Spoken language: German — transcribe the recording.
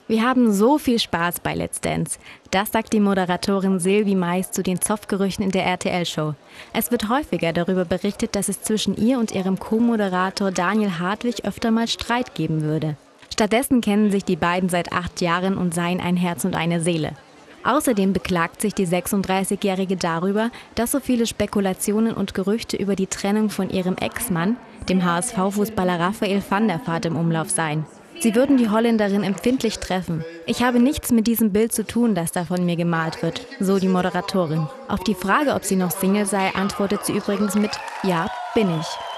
Wir haben so viel Spaß bei Let's Dance. Das sagt die Moderatorin Silvi Mais zu den Zoffgerüchten in der RTL-Show. Es wird häufiger darüber berichtet, dass es zwischen ihr und ihrem Co-Moderator Daniel Hartwig öfter mal Streit geben würde. Stattdessen kennen sich die beiden seit 8 Jahren und seien ein Herz und eine Seele. Außerdem beklagt sich die 36-Jährige darüber, dass so viele Spekulationen und Gerüchte über die Trennung von ihrem Ex-Mann, dem HSV-Fußballer Raphael van der Vaart, im Umlauf seien. Sie würden die Holländerin empfindlich treffen. Ich habe nichts mit diesem Bild zu tun, das da von mir gemalt wird, so die Moderatorin. Auf die Frage, ob sie noch Single sei, antwortet sie übrigens mit: Ja, bin ich.